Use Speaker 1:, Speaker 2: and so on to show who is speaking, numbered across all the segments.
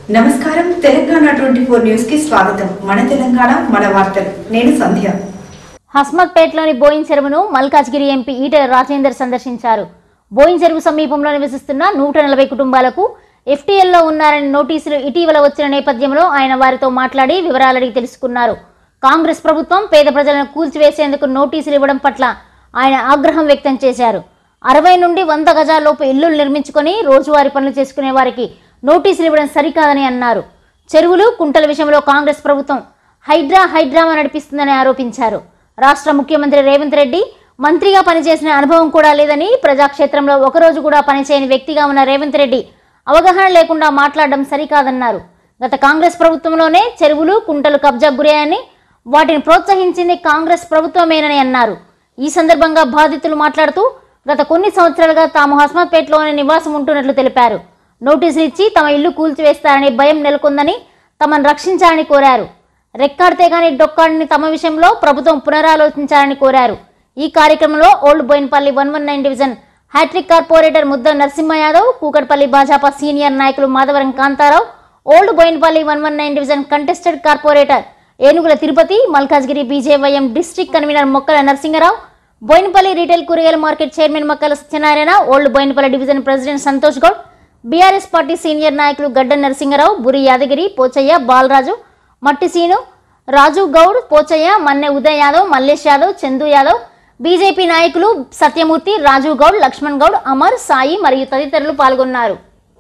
Speaker 1: నమస్కారం తెలంగాణ 24 న్యూస్ కి స్వాగతం. మన తెలంగాణ మన వార్తలు. నేను సంధ్య.
Speaker 2: హస్మత్పేటలోని బోయిన్ చెరువును మల్కాజ్గిరి ఎంపీ ఈటెల రాజేందర్ సందర్శించారు. బోయిన్ చెరువు సమీపంలో నివసిస్తున్న 140 కుటుంబాలకు ఎఫ్టీఎల్లో ఉన్నారని నోటీసులు ఇటీవల వచ్చిన నేపథ్యంలో ఆయన వారితో మాట్లాడి వివరాలు అడిగి తెలుసుకున్నారు. కాంగ్రెస్ ప్రభుత్వం పేద ప్రజలను కూల్చివేసేందుకు నోటీసులు ఇవ్వడం పట్ల ఆయన ఆగ్రహం వ్యక్తం చేశారు. 60 నుండి 100 గజాల్లోపు ఇళ్లు నిర్మించుకొని రోజువారీ పనులు చేసుకునే వారికి నోటీసులు ఇవ్వడం సరికాదని అన్నారు. చెరువులు కుంటల విషయంలో కాంగ్రెస్ ప్రభుత్వం హైడ్రామా నడిపిస్తుందని ఆరోపించారు. రాష్ట్ర ముఖ్యమంత్రి రేవంత్ రెడ్డి మంత్రిగా పనిచేసిన అనుభవం కూడా లేదని, ప్రజాక్షేత్రంలో ఒకరోజు కూడా పనిచేయని వ్యక్తిగా ఉన్న రేవంత్ రెడ్డి అవగాహన లేకుండా మాట్లాడడం సరికాదన్నారు. గత కాంగ్రెస్ ప్రభుత్వంలోనే చెరువులు కుంటలు కబ్జాకు గురయ్యాయని, వాటిని ప్రోత్సహించింది కాంగ్రెస్ ప్రభుత్వమేనని అన్నారు. ఈ సందర్భంగా బాధితులు మాట్లాడుతూ గత కొన్ని సంవత్సరాలుగా తాము హస్మత్పేటలోనే నివాసం ఉంటున్నట్లు తెలిపారు. నోటీసులు ఇచ్చి తమ ఇల్లు కూల్చివేస్తారని భయం నెలకొందని, తమను రక్షించాలని కోరారు. రెక్కాడితే గాని డొక్కాడని తమ విషయంలో ప్రభుత్వం పునరాలోచించాలని కోరారు. ఈ కార్యక్రమంలో old Boinpally 119 division hat trick corporator Mudda Narasimha Yadav, Kukatpally Bhajapa senior నాయకులు Madhavaram Kantharao, old Boinpally 119 division contested corporator Enugula Tirupati, Malkajgiri BJYM district convener Mokkala Narasimharao, Boinpally retail కూరగాయల market chairman Mokkala Satyanarayana, old Boinpally division president Santosh Goud, BRS party senior నాయకులు గడ్డ నరసింహరావు, బురి యాదగిరి, పోచయ్య, బాలరాజు, మట్టి సీను, రాజు గౌడ్, పోచయ్య, మన్నె ఉదయ్ యాదవ్, మల్లేష్ యాదవ్, చందు యాదవ్, బీజేపీ నాయకులు సత్యమూర్తి, రాజు గౌడ్, లక్ష్మణ్ గౌడ్, అమర్, సాయి మరియు తదితరులు పాల్గొన్నారు.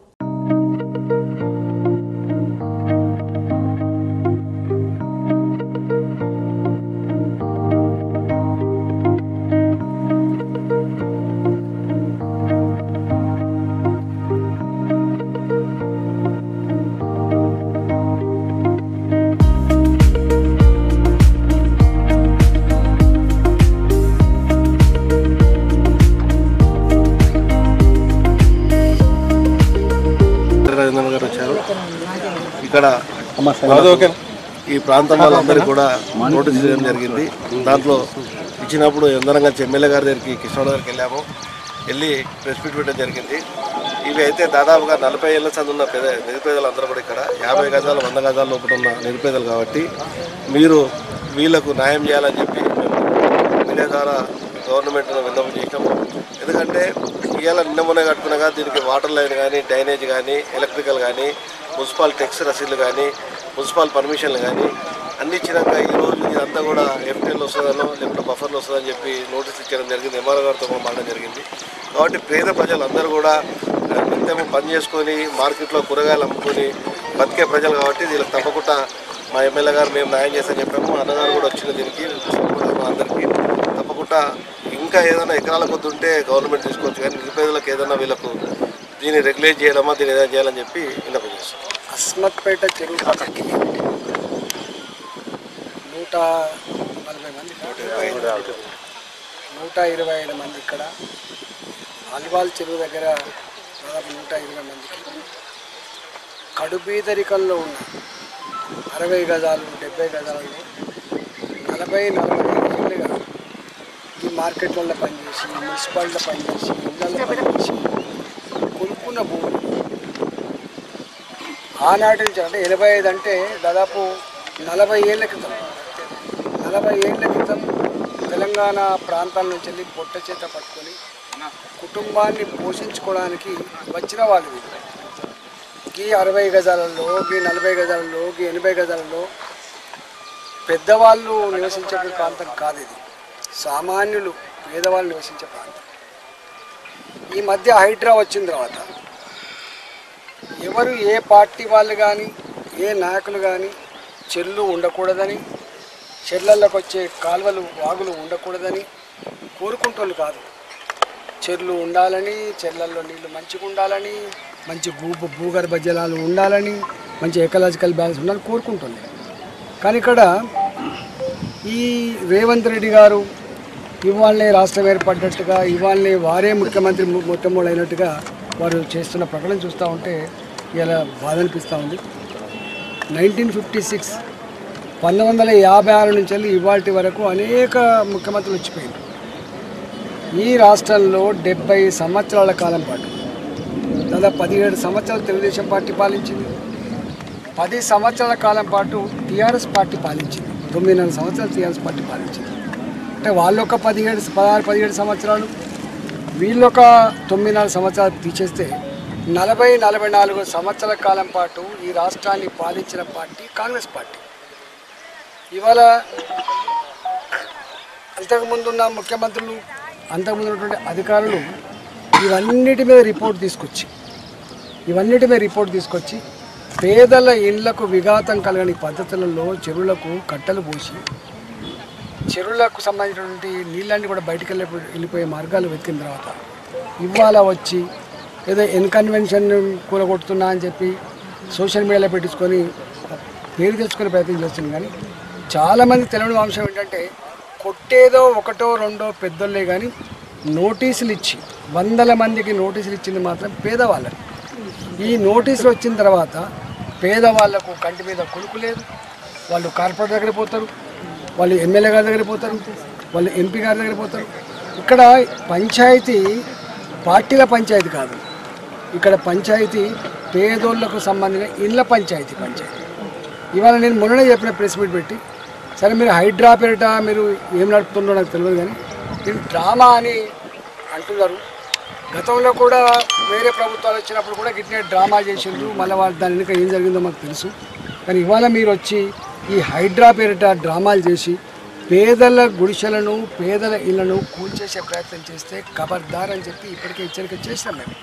Speaker 3: ఇక్కడ ఈ ప్రాంతం వాళ్ళందరికీ కూడా నోటీస్ ఇవ్వడం జరిగింది. దాంట్లో ఇచ్చినప్పుడు ఎందరంగా ఎమ్మెల్యే గారి దగ్గరికి, కిషోర్ గారికి వెళ్ళాము. వెళ్ళి ప్రెస్ మీట్ పెట్టడం జరిగింది. ఇవి అయితే దాదాపుగా 40 ఏళ్ల సంది ఉన్న నిరుపేదలందరూ కూడా ఇక్కడ 50 గజాలు 100 గజాల లోపల ఉన్న నిరుపేదలు కాబట్టి మీరు వీళ్ళకు న్యాయం చేయాలని చెప్పి మీడియా ద్వారా గవర్నమెంట్ను విన్నపం చేసాము. ఎందుకంటే ఇవాళ నిన్న మొన్న కట్టుకున్నాగా దీనికి వాటర్ లైన్ కానీ, డ్రైనేజ్ కానీ, ఎలక్ట్రికల్ కానీ, మున్సిపల్ ట్యాక్స్ రసీదులు కానీ, మున్సిపల్ పర్మిషన్లు కానీ అన్ని ఇచ్చినాక ఈరోజు ఇదంతా కూడా ఎఫ్టీఎల్ వస్తుందనో లేకపోతే బఫర్లు వస్తుందని చెప్పి నోటీస్ ఇచ్చడం జరిగింది. ఎంఆర్ఓ గారితో మాట్లాడడం జరిగింది. కాబట్టి పేద ప్రజలందరూ కూడా నిత్యం పని చేసుకొని మార్కెట్లో కూరగాయలు అమ్ముకొని బతికే ప్రజలు కాబట్టి వీళ్ళకి తప్పకుండా మా ఎమ్మెల్యే గారు మేము న్యాయం చేస్తామని చెప్పాము. అన్నగారు కూడా వచ్చిన దీనికి అందరికీ తప్పకుండా ఇంకా ఏదైనా ఎకరాల కొద్ది ఉంటే గవర్నమెంట్ తీసుకోవచ్చు, కానీ నిరుపేదలకు ఏదైనా వీళ్ళకు దీన్ని రెగ్యులేట్ చేయడమా, దీన్ని ఏదైనా చేయాలని చెప్పి విన్నపం చేస్తాం.
Speaker 4: హస్మత్పేట చెరువు పక్కకి 125 మంది ఇక్కడ, అలివాల్ చెరువు దగ్గర దాదాపు 120 మందికి కడుబీదరికల్లో ఉన్న 60 గజాలు 70 గజాలలో 40-45 ఏళ్ళుగా ఈ మార్కెట్లలో పనిచేసి, మున్సిపాలిటీలో పనిచేసి, ఇళ్లలో పనిచేసి కొనుక్కున్న భూములు ఆనాటి నుంచి అంటే 85 అంటే దాదాపు 40 ఏళ్ళ క్రితం, 40 ఏళ్ళ క్రితం తెలంగాణ ప్రాంతాల నుంచి వెళ్ళి పొట్ట చేత పట్టుకొని కుటుంబాన్ని పోషించుకోవడానికి వచ్చిన వాళ్ళు ఈ 60 గజాలలో, ఈ 40 గజాలలో, ఈ 80 గజాలలో పెద్దవాళ్ళు నివసించే ప్రాంతం కాదు ఇది. సామాన్యులు, పేదవాళ్ళు నివసించే ప్రాంతం. ఈ మధ్య హైడ్రా వచ్చిన తర్వాత ఎవరు ఏ పార్టీ వాళ్ళు కానీ, ఏ నాయకులు కానీ చెర్లు ఉండకూడదని, చెర్లలోకి వచ్చే కాలువలు, వాగులు ఉండకూడదని కోరుకుంటోళ్ళు కాదు. చెర్లు ఉండాలని, చెర్లల్లో నీళ్ళు మంచిగా ఉండాలని, మంచి భూగర్భ జలాలు ఉండాలని, మంచి ఎకలాజికల్ బ్యాలెన్స్ ఉండాలని కోరుకుంటుంది. కానీ ఇక్కడ ఈ రేవంత్ రెడ్డి గారు ఇవాళనే రాష్ట్రం ఏర్పడ్డట్టుగా, ఇవాళనే వారే ముఖ్యమంత్రి మొట్టమొదటి అయినట్టుగా వారు చేస్తున్న ప్రకటన చూస్తూ ఉంటే ఇలా బాధ అనిపిస్తూ ఉంది. 1956 1956 నుంచి వెళ్ళి ఇవాళ వరకు అనేక ముఖ్యమంత్రులు వచ్చిపోయింది. ఈ రాష్ట్రంలో 70 సంవత్సరాల కాలం పాటు దాదాపు 17 సంవత్సరాలు తెలుగుదేశం పార్టీ పాలించింది. 10 సంవత్సరాల కాలం పాటు టీఆర్ఎస్ పార్టీ పాలించింది. 9.5 సంవత్సరాలు టీఆర్ఎస్ పార్టీ పాలించింది. అంటే వాళ్ళొక 16-17 సంవత్సరాలు, వీళ్ళొక 9.5 సంవత్సరాలు తీసేస్తే 40-44 సంవత్సరాల కాలం పాటు ఈ రాష్ట్రాన్ని పాలించిన పార్టీ కాంగ్రెస్ పార్టీ. ఇవాళ అంతకుముందున్న ముఖ్యమంత్రులు, అంతకుముందు ఉన్నటువంటి అధికారులు ఇవన్నిటి మీద రిపోర్ట్ తీసుకొచ్చి పేదల ఇళ్లకు విఘాతం కలగని పద్ధతులలో చెరువులకు కట్టలు పోసి చెరువులకు సంబంధించినటువంటి నీళ్ళన్నీ కూడా బయటికి వెళ్ళిపోయే మార్గాలు వెతికిన తర్వాత ఇవాళ వచ్చి ఏదో ఇన్కన్వెన్షన్ కూలగొడుతున్నా అని చెప్పి సోషల్ మీడియాలో పెట్టించుకొని పేరు తెచ్చుకునే ప్రయత్నం చేస్తుంది. కానీ చాలామంది తెలియని అంశం ఏంటంటే కొట్టేదో ఒకటో రెండో పెద్దోళ్ళే కానీ నోటీసులు ఇచ్చి 100 మందికి నోటీసులు ఇచ్చింది మాత్రం పేదవాళ్ళకి. ఈ నోటీసులు వచ్చిన తర్వాత పేదవాళ్లకు కంటి మీద కొనుక్కు లేదు. వాళ్ళు కార్పొరేటర్ దగ్గరికి పోతారు, వాళ్ళు ఎమ్మెల్యే గారి దగ్గరికి పోతారు, వాళ్ళు ఎంపీ గారి దగ్గరికి పోతారు. ఇక్కడ పంచాయతీ పార్టీల పంచాయతీ కాదు, ఇక్కడ పంచాయతీ పేదోళ్లకు సంబంధించిన ఇళ్ళ పంచాయతీ. ఇవాళ నేను మొన్ననే చెప్పిన ప్రెస్ మీట్ పెట్టి, సరే మీరు హైడ్రా పేరిట మీరు ఏం నడుపుతుందో నాకు తెలియదు, కానీ ఇది డ్రామా అని అంటున్నారు. గతంలో కూడా వేరే ప్రభుత్వాలు వచ్చినప్పుడు కూడా గిట్నే డ్రామా చేసిండ్రు. మళ్ళీ వాళ్ళు దాని వెనుక ఏం జరిగిందో మాకు తెలుసు. కానీ ఇవాళ మీరు వచ్చి ఈ హైడ్రా పేరిట డ్రామాలు చేసి పేదల గుడిసెలను, పేదల ఇళ్లను కూల్చేసే ప్రయత్నం చేస్తే ఖబర్దార్ అని చెప్పి ఇప్పటికే హెచ్చరిక చేసినాం మేము.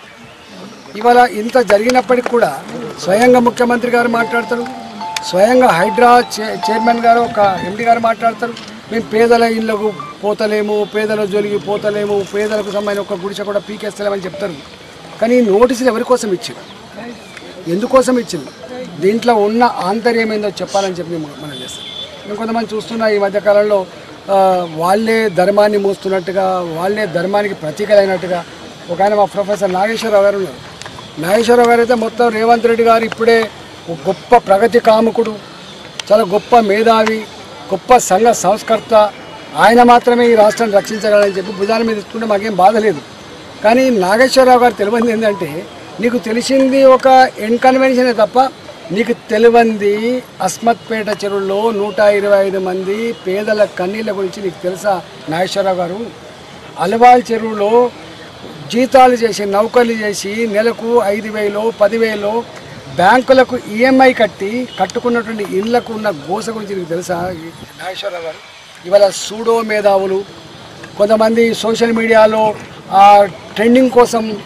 Speaker 4: ఇవాళ ఇంత జరిగినప్పటికి కూడా స్వయంగా ముఖ్యమంత్రి గారు మాట్లాడతారు, స్వయంగా హైడ్రా చైర్మన్ గారు, ఒక ఎండి గారు మాట్లాడతారు, మేము పేదల ఇళ్లకు పోతలేము, పేదల జోలికి పోతలేము, పేదలకు సంబంధించిన ఒక గుడిసె కూడా పీకేస్తలేమని చెప్తారు. కానీ ఈ నోటీసులు ఎవరి కోసం ఇచ్చారు, ఎందుకోసం ఇచ్చింది, దీంట్లో ఉన్న ఆంతర్యం ఏందో చెప్పాలని చెప్పి మనం చేస్తాం. మేము కొంతమంది చూస్తున్నా ఈ మధ్యకాలంలో వాళ్ళే ధర్మాన్ని మోస్తున్నట్టుగా, వాళ్ళే ధర్మానికి ప్రతీకలైనట్టుగా. ఒక ఆయన మా ప్రొఫెసర్ నాగేశ్వరరావు గారు ఉన్నారు. నాగేశ్వరరావు గారు అయితే మొత్తం రేవంత్ రెడ్డి గారు ఇప్పుడే గొప్ప ప్రగతి కాముకుడు, చాలా గొప్ప మేధావి, గొప్ప సంఘ సంస్కర్త, ఆయన మాత్రమే ఈ రాష్ట్రాన్ని రక్షించగలని చెప్పి భుజాల మీద ఇస్తుంటే మాకేం బాధ లేదు. కానీ నాగేశ్వరరావు గారు తెలియంది ఏంటంటే, నీకు తెలిసింది ఒక ఇన్కన్వెన్షనే తప్ప నీకు తెలియంది అస్మత్పేట చెరువులో 125 మంది పేదల కన్నీళ్ళ గురించి నీకు తెలుసా నాగేశ్వరరావు గారు? అలవాల్ చెరువులో జీతాలు చేసి, నౌకర్లు చేసి నెలకు 5,000 10,000 బ్యాంకులకు ఈఎంఐ కట్టుకున్నటువంటి ఇళ్లకు ఉన్న గోస గురించి నీకు తెలుసా నాగేశ్వరరావు గారు? ఇవాళ సూడో మేధావులు, కొంతమంది సోషల్ మీడియాలో ట్రెండింగ్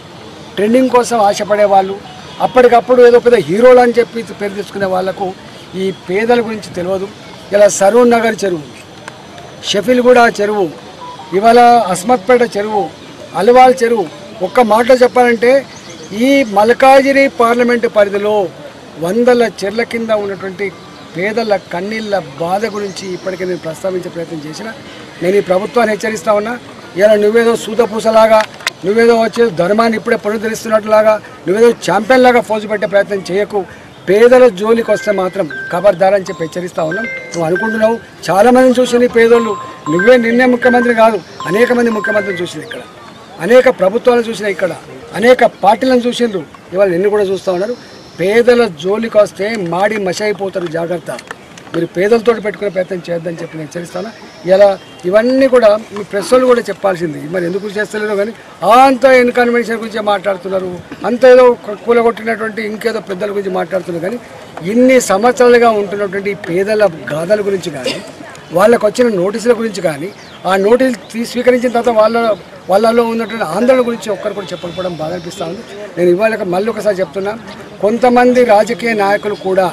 Speaker 4: కోసం ఆశపడే వాళ్ళు, అప్పటికప్పుడు ఏదో పెద్ద హీరోలు అని చెప్పి పేరు తెచ్చుకునే వాళ్లకు ఈ పేదల గురించి తెలియదు. ఇలా సరూర్ నగర్ చెరువు, షఫీల్గూడ చెరువు, ఇవాళ అస్మత్పేట చెరువు, అల్వాల్ చెరువు, ఒక్క మాటలో చెప్పాలంటే ఈ మల్కాజిగిరి పార్లమెంటు పరిధిలో 100 చెర్ల కింద ఉన్నటువంటి పేదల కన్నీళ్ళ బాధ గురించి ఇప్పటికే నేను ప్రస్తావించే ప్రయత్నం చేసిన. నేను ఈ ప్రభుత్వాన్ని హెచ్చరిస్తా ఉన్నా, ఇలా నువ్వేదో సూదపూసలాగా, నువ్వేదో వచ్చే ధర్మాన్ని ఇప్పుడే పునరుద్ధరిస్తున్నట్లాగా, నువ్వేదో ఛాంపియన్ లాగా ఫోజు పెట్టే ప్రయత్నం చేయకు. పేదల జోలికి వస్తే మాత్రం ఖబర్దార్ అని చెప్పి హెచ్చరిస్తా ఉన్నాం. నువ్వు అనుకుంటున్నావు చాలామందిని చూసింది పేదోళ్ళు, నిన్నే ముఖ్యమంత్రి కాదు, అనేక మంది ముఖ్యమంత్రిని చూసింది ఇక్కడ, అనేక ప్రభుత్వాలను చూసినా, ఇక్కడ అనేక పార్టీలను చూసిండ్రు, ఇవాళ నిన్ను కూడా చూస్తూ ఉన్నారు. పేదల జోలికి వస్తే మాడి మషైపోతారు, జాగ్రత్త. మీరు పేదలతో పెట్టుకునే ప్రయత్నం చేయొద్దని చెప్పి నేను హెచ్చరిస్తాను. ఇలా ఇవన్నీ కూడా మీ ప్రెస్ వాళ్ళు కూడా చెప్పాల్సింది, మరి ఎందుకు చేస్తలేరు కానీ అంత ఇన్కన్వెన్షన్ గురించి మాట్లాడుతున్నారు, అంత ఏదో కూలగొట్టినటువంటి ఇంకేదో పెద్దల గురించి మాట్లాడుతున్నారు. కానీ ఇన్ని సంవత్సరాలుగా ఉంటున్నటువంటి పేదల గాథల గురించి కానీ, వాళ్ళకు వచ్చిన నోటీసుల గురించి కానీ, ఆ నోటీసులు స్వీకరించిన తర్వాత వాళ్ళలో ఉన్నటువంటి ఆందోళన గురించి ఒక్కరు కూడా చెప్పకపోవడం బాధ అనిపిస్తూ ఉంది. నేను ఇవాళ మళ్ళీ ఒకసారి చెప్తున్నా, కొంతమంది రాజకీయ నాయకులు కూడా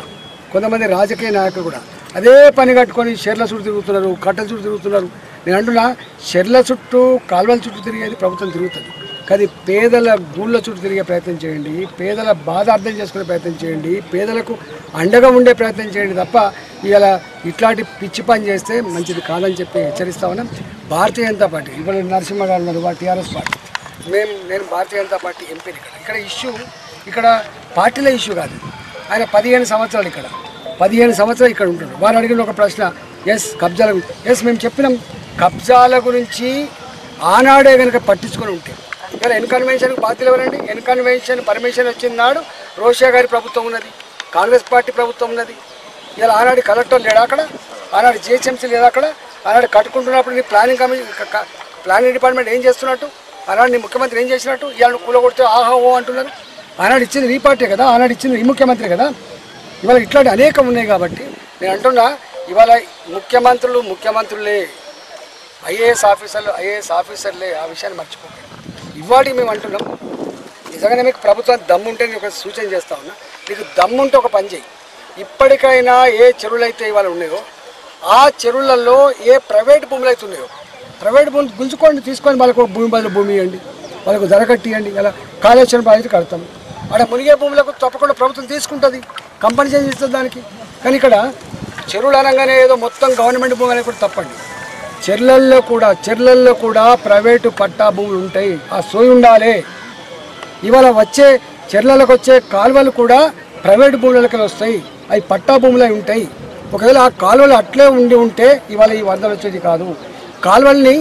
Speaker 4: అదే పని కట్టుకొని షెర్ల చుట్టూ తిరుగుతున్నారు, కట్టల చుట్టూ తిరుగుతున్నారు. నేను అంటున్నా, షెర్ల చుట్టూ, కాలువల చుట్టూ తిరిగేది ప్రభుత్వం తిరుగుతుంది, కానీ పేదల గూళ్ళ చుట్టూ తిరిగే ప్రయత్నం చేయండి, పేదల బాధ అర్థం చేసుకునే ప్రయత్నం చేయండి, పేదలకు అండగా ఉండే ప్రయత్నం చేయండి తప్ప ఇలా ఇట్లాంటి పిచ్చి పని చేస్తే మంచిది కాదని చెప్పి హెచ్చరిస్తా ఉన్నాం. భారతీయ జనతా పార్టీ ఇప్పుడు నరసింహ గారు ఉన్నారు, టీఆర్ఎస్ పార్టీ, నేను భారతీయ జనతా పార్టీ ఎంపీని. ఇక్కడ ఇష్యూ ఇక్కడ పార్టీల ఇష్యూ కాదు. ఆయన 15 సంవత్సరాలు ఇక్కడ 15 సంవత్సరాలు ఇక్కడ ఉంటున్నారు. వారు అడిగిన ఒక ప్రశ్న, కబ్జాల గురించి మేము చెప్పినాం. కబ్జాల గురించి ఆనాడే కనుక పట్టించుకొని ఉంటే, ఇక్కడ ఎన్కన్వెన్షన్కి బాధ్యులు ఎవరండి? ఎన్కన్వెన్షన్ పర్మిషన్ వచ్చిన నాడు రోషా గారి ప్రభుత్వం ఉన్నది, కాంగ్రెస్ పార్టీ ప్రభుత్వం ఉన్నది. ఇలా ఆనాడు కలెక్టర్ లేడా అక్కడ, ఆనాడు జిహెచ్ఎంసీ లేదా అక్కడ, ఆనాడు కట్టుకుంటున్నప్పుడు నీ ప్లానింగ్ డిపార్ట్మెంట్ ఏం చేస్తున్నట్టు, ఆనాడు నీ ముఖ్యమంత్రి ఏం చేసినట్టు, ఇవాళ కూలగొడితే ఆహా ఓ అంటున్నారు. ఆనాడు ఇచ్చింది నీ పార్టీ కదా, ఆనాడు ఇచ్చింది ఈ ముఖ్యమంత్రి కదా. ఇవాళ ఇట్లాంటి అనేకం ఉన్నాయి. కాబట్టి నేను అంటున్నా, ఇవాళ ముఖ్యమంత్రులే ఐఏఎస్ ఆఫీసర్లే ఆ విషయాన్ని మర్చిపోతారు. ఇవాటికి మేము అంటున్నాం, నిజంగానే మీకు ప్రభుత్వానికి దమ్ముంటే నేను ఒక సూచన చేస్తా ఉన్నా, నీకు దమ్ముంటే ఒక పని చేయి. ఇప్పటికైనా ఏ చెరువులు అయితే ఇవాళ ఉన్నాయో ఆ చెరువులలో ఏ ప్రైవేట్ భూములు అయితే ఉన్నాయో ప్రైవేట్ భూములు గుంజుకోండి, తీసుకొని వాళ్ళకు భూమి బదులు భూమి ఇవ్వండి, వాళ్ళకు ధర కట్టియండి. ఇలా కాళేశ్వరం బాధ్యత కడతాం. అక్కడ మునిగే భూములకు తప్పకుండా ప్రభుత్వం తీసుకుంటుంది, కంపెన్సేషన్ ఇస్తుంది దానికి. కానీ ఇక్కడ చెరువులు అనగానే ఏదో మొత్తం గవర్నమెంట్ భూమి అనేది కూడా తప్పండి. చెర్లల్లో కూడా ప్రైవేటు పట్టా భూములు ఉంటాయి, ఆ సోయి ఉండాలి. ఇవాళ వచ్చే చెర్లలకు వచ్చే కాలువలు కూడా ప్రైవేటు భూములకి వస్తాయి, అవి పట్టా భూములు ఉంటాయి. ఒకవేళ ఆ కాలువలు అట్లే ఉంటే ఇవాళ ఈ వరదలు వచ్చేది కాదు. కాలువల్ని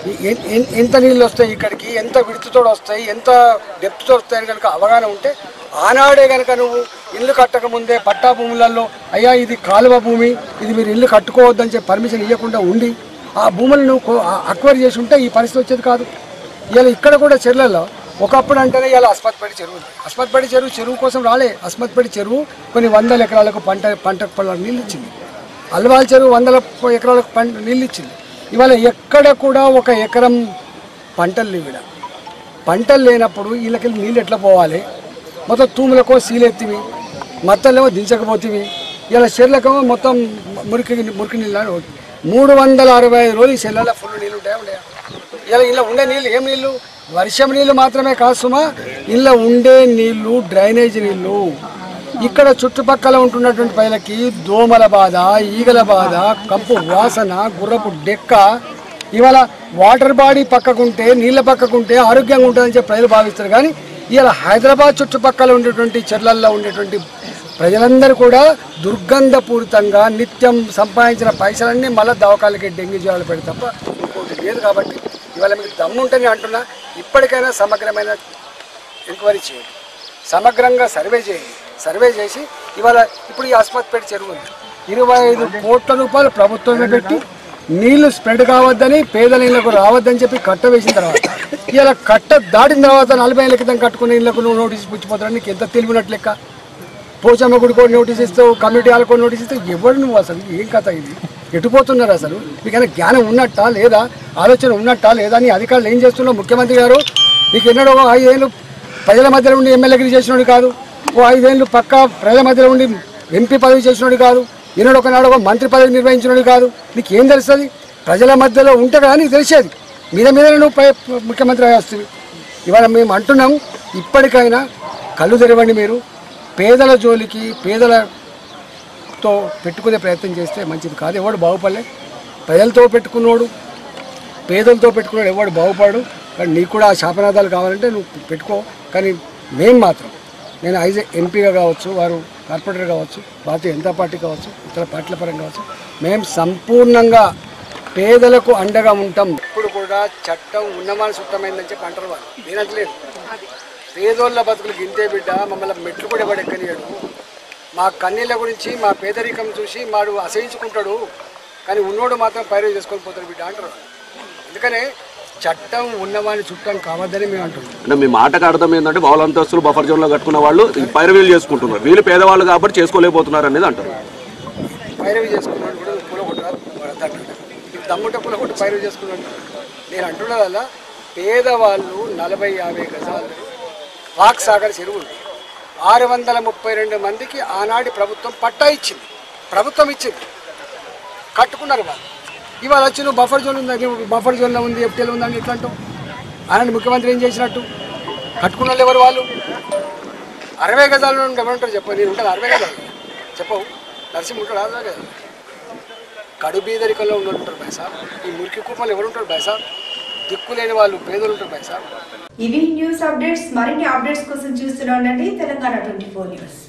Speaker 4: ఎంత నీళ్ళు వస్తాయి, ఇక్కడికి ఎంత విడుతుతో వస్తాయి, ఎంత డెప్త్తో వస్తాయని కనుక అవగాహన ఉంటే ఆనాడే కనుక నువ్వు ఇల్లు కట్టక ముందే పట్టా భూములలో అయ్యా ఇది కాలువ భూమి, ఇది మీరు ఇల్లు కట్టుకోవద్దని చెప్పి పర్మిషన్ ఇవ్వకుండా ఉండి ఆ భూములను అక్వైర్ చేసి ఉంటే ఈ పరిస్థితి వచ్చేది కాదు. ఇలా ఇక్కడ కూడా చెర్లలో ఒకప్పుడు అంటేనే ఇలా అస్మత్పేట చెరువు ఉంది. అస్మత్పేట చెరువు కోసం రాలే. అస్మత్పేట చెరువు కొన్ని 100 ఎకరాలకు పంట నీళ్ళు ఇచ్చింది. అల్వాల్ చెరువు 100 ఎకరాలకు నీళ్ళు ఇచ్చింది. ఇవాళ ఎక్కడ కూడా ఒక ఎకరం పంటలు లేవు. పంటలు లేనప్పుడు వీళ్ళకి నీళ్ళు ఎట్లా పోవాలి? మొత్తం తూములకో సీలెత్తివి, మత్తలేమో దించకపోతేవి. ఇలా చెర్లకేమో మొత్తం మురికి నీళ్ళు 365 రోజులు ఈ చెర్లలో ఫుల్ నీళ్ళు ఉంటాయా? ఇలా ఉండే నీళ్ళు ఏం నీళ్ళు? వర్షం నీళ్ళు మాత్రమే కాదు సుమా, ఇలా ఉండే నీళ్ళు డ్రైనేజ్ నీళ్ళు. ఇక్కడ చుట్టుపక్కల ఉంటున్నటువంటి ప్రజలకి దోమల బాధ, ఈగల బాధ, కంపు వాసన, గుర్రపు డెక్క. ఇవాళ వాటర్ బాడీ పక్కకుంటే, నీళ్ళ పక్కకుంటే ఆరోగ్యంగా ఉంటుందని చెప్పి ప్రజలు భావిస్తారు. కానీ ఇవాళ హైదరాబాద్ చుట్టుపక్కల ఉండేటువంటి చెర్లల్లో ఉండేటువంటి ప్రజలందరూ కూడా దుర్గంధపూరితంగా నిత్యం సంపాదించిన పైసలన్నీ మళ్ళీ దవాఖాలకి డెంగ్యూ జ్వరాలు పెడితే తప్ప ఇంకోటి లేదు. కాబట్టి ఇవాళ మీకు దమ్ముంటేనే అంటున్నా, ఇప్పటికైనా సమగ్రమైన ఎంక్వైరీ చేయండి, సమగ్రంగా సర్వే చేసి ఇవాళ ఇప్పుడు ఈ అస్మత్పేట చెరువు ఉంది, 25 కోట్ల రూపాయలు ప్రభుత్వమే పెట్టి నీళ్లు స్ప్రెడ్ కావద్దని, పేదల ఇళ్లకు రావద్దని చెప్పి కట్ట వేసిన తర్వాత ఇలా కట్ట దాటిన తర్వాత 40 ఏళ్ళ క్రితం కట్టుకునే ఇళ్లకు నువ్వు నోటీసు పుచ్చిపోతాడు. నీకు ఎంత తెలివినట్టు లెక్క. పోచమ్మ గుడికో నోటీస్ ఇస్తావు, కమ్యూనిటీ హాల్కో నోటీస్ ఇస్తావు. ఎవరు నువ్వు అసలు? ఏం కథ ఇది? ఎటుపోతున్నారు అసలు? మీకైనా జ్ఞానం ఉన్నట్టా లేదా, ఆలోచన ఉన్నట్టా లేదా? నీ అధికారులు ఏం చేస్తున్నావు? ముఖ్యమంత్రి గారు నీకు ఎన్నడో 5 ఏళ్ళు ప్రజల మధ్యలో ఉండి ఎమ్మెల్యేగిరి చేసినోడు కాదు, 5 ఏళ్ళు పక్క ప్రజల మధ్యలో ఉండి ఎంపీ పదవి చేసినోడు కాదు, ఈనాడు ఒకనాడు ఒక మంత్రి పదవి నిర్వహించినోడు కాదు. నీకు ఏం తెలుస్తుంది? ప్రజల మధ్యలో ఉంటే కానీ నీకు తెలిసేది. మీద నువ్వు ముఖ్యమంత్రి వస్తుంది. ఇవాళ మేము అంటున్నాం, ఇప్పటికైనా కళ్ళు తెరవండి. మీరు పేదల జోలికి, పేదలతో పెట్టుకునే ప్రయత్నం చేస్తే మంచిది కాదు. ఎవడు బాగుపడలే. ప్రజలతో పెట్టుకున్నాడు, పేదలతో పెట్టుకున్నాడు ఎవడు బాగుపడు. కానీ నీకు కూడా ఆ శాపనాదాలు కావాలంటే నువ్వు పెట్టుకో. కానీ మేము మాత్రం, నేను ఎంపీగా కావచ్చు, వారు కార్పొరేటర్ కావచ్చు, భారతీయ జనతా పార్టీ కావచ్చు, ఇతర పార్టీల పరంగా కావచ్చు, మేము సంపూర్ణంగా పేదలకు అండగా ఉంటాం. ఇప్పుడు కూడా చట్టం ఉన్నమాని సుట్టమైందని చెప్పి అంటారు వాళ్ళు. నేనట్లేదు. పేదోళ్ళ బతుకులకు ఇంతే బిడ్డ, మమ్మల్ని మెట్లు కూడా ఎవడు ఎక్కనియాడు. మా కన్నీళ్ళ గురించి, మా పేదరికం చూసి మాడు అసహించుకుంటాడు. కానీ ఉన్నోడు మాత్రం పైరు చేసుకొని పోతాడు బిడ్డ అంటారు. అందుకనే చట్టం ఉన్నవాని చుట్టం కావద్దని మేము అంటున్నాం. అంటే మీ మాటకు అర్థం ఏంటంటే బహుళ అంతస్తులు బఫర్ జోన్లో కట్టుకున్న వాళ్ళు పైరవీలు చేసుకుంటున్నారు, వీళ్ళు పేదవాళ్ళు కాబట్టి చేసుకోలేకపోతున్నారు అనేది అంటారు. పైరవీ చేసుకున్నాడు కూడా పూలగొట్టారు, దమ్ముంటే పూలగొట్టి పైరవీ చేసుకున్నాడు. నేను అంటున్నది అలా, పేదవాళ్ళు 40-50 గజాలు వాక్ సాగర్ చెరువు ఉంది. 632 మందికి ఆనాటి ప్రభుత్వం పట్టా ఇచ్చింది, ప్రభుత్వం ఇచ్చింది, కట్టుకున్నారు వాళ్ళు. ఇవాళ వచ్చి నువ్వు బఫర్ జోన్ ఉంది, బఫర్ జోన్లో ఉంది, ఎఫ్టీఎల్ ఉందని ఎట్లా అంటావు? ఆయన ముఖ్యమంత్రి ఏం చేసినట్టు? కట్టుకున్న వాళ్ళు ఎవరు? వాళ్ళు 60 గజాలు ఎవరుంటారు చెప్పు? నేను ఉంటాను 60 గజాలు చెప్పవు. నరసింహ ఉంటాడు 60 గజాలు. కడుబీదరికల్లో ఉన్న ఉంటారు బైసా. ఈ మురికి కూపంలో ఎవరు ఉంటారు బైసా? దిక్కులేని వాళ్ళు, పేదలు ఉంటారు బైసా.
Speaker 1: ఇవి న్యూస్ అప్డేట్స్. మరిన్ని అప్డేట్స్ కోసం చూస్తూనే ఉండండి తెలంగాణ 24 న్యూస్.